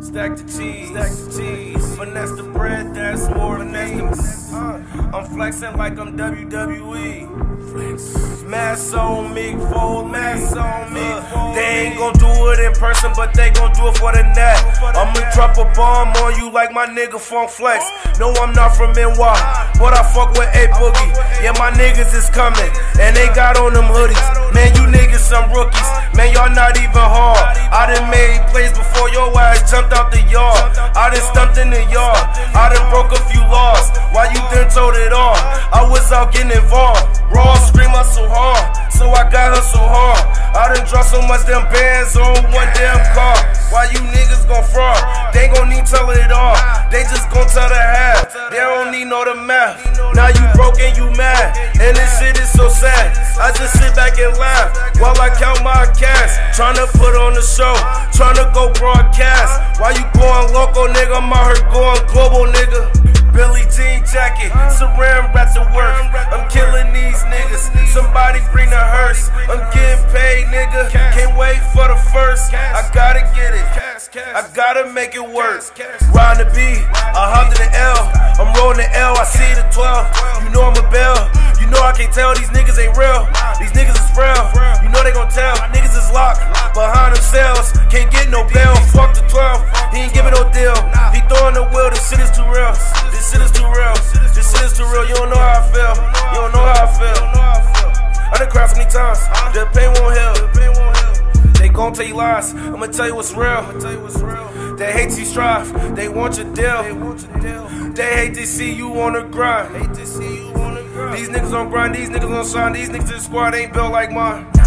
Stack the cheese, finesse the bread, that's more finesse. I'm flexing like I'm WWE. Mass on me, fold, mass on me. They ain't gon' do it in person, but they gon' do it for the net. I'ma drop a bomb on you like my nigga Funk Flex. No, I'm not from NY, but I fuck with A Boogie. Yeah, my niggas is coming, and they got on them hoodies. Man, you niggas some rookies. Man, y'all not even hard. I done made plays before your ass jumped out the yard. I done stumped in the yard. I done broke a few laws while you done told it all. I was out getting involved. Raw scream hustle hard, so I got her so hard. I done dropped so much damn bands on one damn car. Why you niggas gon' fraud? They gon' need tellin' it all. They just gon' tell the half. They don't need know the math. Now you broke and you mad, and this shit is so sad. I just sit back and laugh while I count my cash. Tryna put on the show, tryna go broadcast. Why you going local, nigga? I'm out here going global, nigga. Billie Jean jacket, saran wrap to work. I'm killing these niggas. Somebody bring the hearse. I'm getting paid, nigga. Can't wait for the first. I gotta get it. I gotta make it work. Riding the B, I hopped in the L. I'm rolling the L. I see the 12. You know I'm a bell. You know I can't tell these niggas ain't real. These niggas is frail. You know they gon' tell. Niggas is locked behind themselves. Can't get no bail. Fuck the 12. He ain't giving no deal. He throwing the wheel. This shit is too real. This shit is too real. This shit is too real. You don't know how I feel. You don't know how I feel. I done cried so many times. The pain won't heal. They gon' tell you lies. I'ma tell you what's real. They hate to strive. They want your deal. They hate to see you on the grind. These niggas on grind. These niggas on shine. These niggas in the squad ain't built like mine.